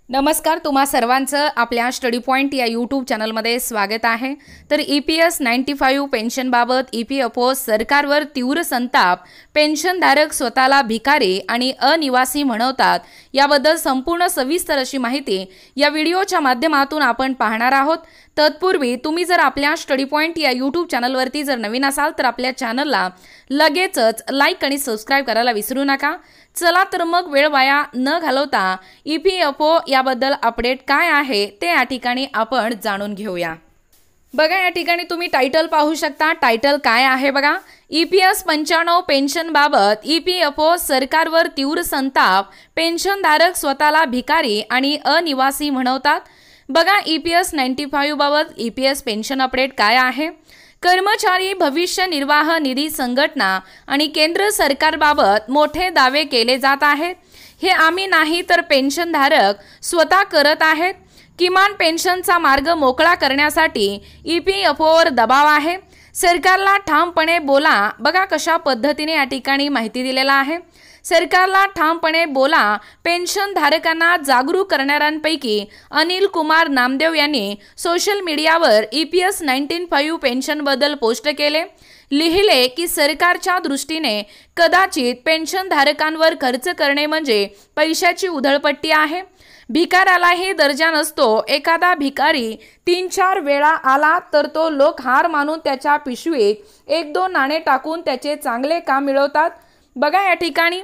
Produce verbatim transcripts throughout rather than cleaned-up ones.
नमस्कार, तुम्हा सर्वांचं आपल्या स्टडी पॉइंट या यूट्यूब चॅनलमध्ये स्वागत आहे। तर E P S ninety five पेन्शनबाबत ई पी एफ ओ सरकारवर तीव्र संताप, पेन्शनधारक स्वतःला भिकारी आणि अनिवासी म्हणवतात याबद्दल संपूर्ण सविस्तर अशी माहिती या व्हिडिओच्या माध्यमातून आपण पाहणार आहोत। तत्पूर्वी तुम्ही जर आपल्या स्टडी पॉइंट या यूट्यूब चॅनलवरती जर नवीन असाल तर आपल्या चॅनलला लगेचच लाईक आणि सबस्क्राइब करायला विसरू नका। चला तर मग वेळ वाया न घालवता ई पी एफ ओ याबद्दल अपडेट काय आहे ते या ठिकाणी आपण जाणून घेऊया। बघा, या ठिकाणी तुम्ही टायटल पाहू शकता। टायटल काय आहे बघा, ई पी एस पंच्याण्णव पेन्शन बाबत ई पी एफ ओ सरकारवर तीव्र संताप, पेन्शनधारक स्वतःला भिकारी आणि अनिवासी म्हणवतात। बघा, E P S ninety five बाबत E P S pension update काय आहे। कर्मचारी भविष्य निर्वाह निधी संघटना आणि केंद्र सरकारबाबत मोठे दावे केले जात आहेत। हे आम्ही नाही तर पेन्शनधारक स्वतः करत आहेत। किमान पेन्शनचा मार्ग मोकळा करण्यासाठी ई पी एफ ओवर दबाव आहे। सरकारला ठामपणे बोला। बघा कशा पद्धतीने या ठिकाणी माहिती दिलेला आहे। सरकारला ठामपणे बोला। पेन्शन धारकांना जागरूक करणाऱ्यांपैकी अनिल कुमार नामदेव यांनी सोशल मीडियावर E P S ninety five pension बद्दल पोस्ट केले। लिहिले की सरकारच्या दृष्टीने कदाचित पेन्शन धारकांवर खर्च करणे म्हणजे पैशाची उधळपट्टी आहे। भिकाऱ्यालाही दर्जा नसतो। एखादा भिकारी तीन चार वेळा आला तर तो लोक हार मानून त्याच्या पिशवीत एक दोन नाणे टाकून त्याचे चांगले काम मिळवतात। बघा, या ठिकाणी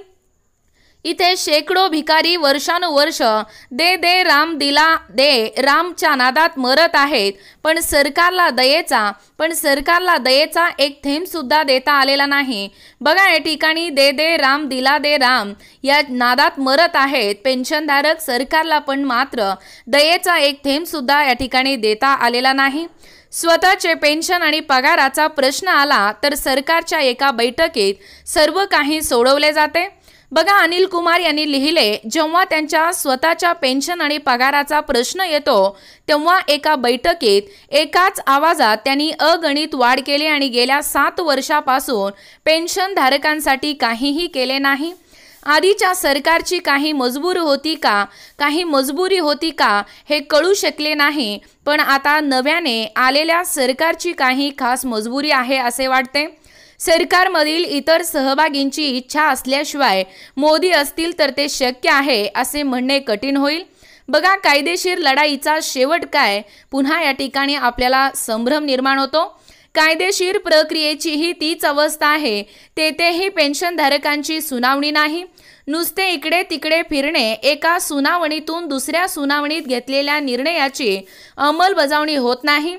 इथे शेकडो भिकारी वर्षानुवर्ष दे दे राम दिला दे रामच्या नादात मरत आहेत, पण सरकारला दयेचा पण सरकारला दयेचा एक थेंब सुद्धा देता आलेला नाही। बघा, या ठिकाणी दे दे राम दिला दे राम या नादात मरत आहेत पेन्शनधारक, सरकारला पण मात्र दयेचा एक थेंब सुद्धा या ठिकाणी देता आलेला नाही। स्वतःचे पेन्शन आणि पगाराचा प्रश्न आला तर सरकारच्या एका बैठकीत सर्व काही सोडवले जाते। बघा, अनिल कुमार यांनी लिहिले, जेव्हा त्यांच्या स्वतःच्या पेन्शन आणि पगाराचा प्रश्न येतो तेव्हा एका बैठकीत एकाच आवाजात त्यांनी अगणित वाढ केली आणि गेल्या सात वर्षापासून पेन्शन धारकांसाठी काहीही केले नाही। आधीच्या सरकारची काही मजबूरी होती का काही मजबुरी होती का हे कळू शकले नाही, पण आता नव्याने आलेल्या सरकारची काही खास मजबुरी आहे असे वाटते। सरकारमधील इतर सहभागींची इच्छा असल्याशिवाय मोदी असतील तर ते शक्य आहे असे म्हणणे कठीण होईल। बघा, कायदेशीर लढाईचा शेवट काय, पुन्हा या ठिकाणी आपल्याला संभ्रम निर्माण होतो। कायदेशीर प्रक्रियेचीही तीच अवस्था आहे। तेथेही पेन्शनधारकांची सुनावणी नाही, नुसते इकडे तिकडे फिरणे। एका सुनावणीतून दुसऱ्या सुनावणीत घेतलेल्या निर्णयाची अंमलबजावणी होत नाही।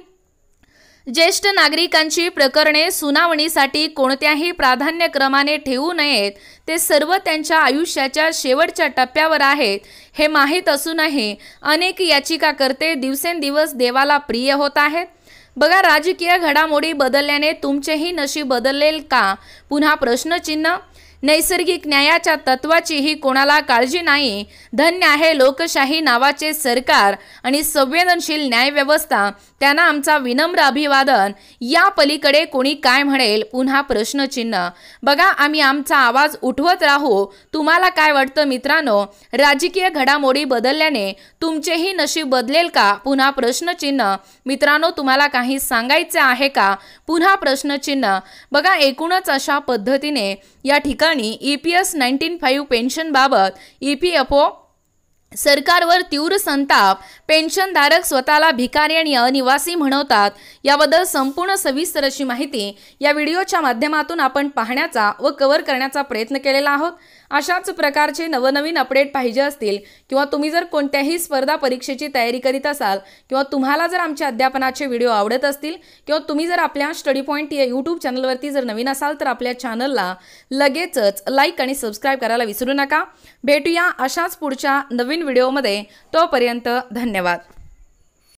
ज्येष्ठ नागरिकांची प्रकरणे सुनावणीसाठी कोणत्याही प्राधान्यक्रमाने ठेवू नयेत, ते सर्व त्यांच्या आयुष्याच्या शेवटच्या टप्प्यावर आहेत हे माहीत असूनही अनेक याचिकाकर्ते दिवसेंदिवस देवाला प्रिय होत आहेत। बघा, राजकीय घडामोडी बदलल्याने तुमचेही नशीब बदलेल का, पुन्हा प्रश्नचिन्ह। नैसर्गिक न्यायाच्या तत्वाचीही कोणाला काळजी नाही। धन्य आहे लोकशाही नावाचे सरकार आणि संवेदनशील न्यायव्यवस्था, त्यांना आमचा विनम्र अभिवादन। या पलीकडे कोणी काय म्हणेल, पुन्हा प्रश्नचिन्ह। बघा, आम्ही आमचा आवाज उठवत राहू। तुम्हाला काय वाटतं मित्रांनो, राजकीय घडामोडी बदलल्याने तुमचेही नशीब बदलेल का, पुन्हा प्रश्नचिन्ह। मित्रांनो, तुम्हाला काही सांगायचे आहे का, पुन्हा प्रश्नचिन्ह। बघा, एकूणच अशा पद्धतीने या ठिकाणी E P S ninety five pension बाबत ई पी एफ ओ सरकारवर तीव्र संताप, पेन्शनधारक स्वतःला भिकारी आणि अनिवासी म्हणवतात याबद्दल संपूर्ण सविस्तर अशी माहिती या व्हिडिओच्या माध्यमातून आपण पाहण्याचा व कव्हर करण्याचा प्रयत्न केलेला आहोत। अशाच प्रकारचे नवनवीन अपडेट पाहिजे असतील किंवा तुम्ही जर कोणत्याही स्पर्धा परीक्षेची तयारी करीत असाल किंवा तुम्हाला जर आमच्या अध्यापनाचे व्हिडिओ आवडत असतील किंवा तुम्ही जर आपल्या स्टडी पॉइंट या यूट्यूब चॅनलवरती जर नवीन असाल तर आपल्या चॅनलला लगेचच लाईक आणि सबस्क्राइब करायला विसरू नका। भेटूया अशाच पुढच्या नवीन व्हिडिओमध्ये, तोपर्यंत धन्यवाद।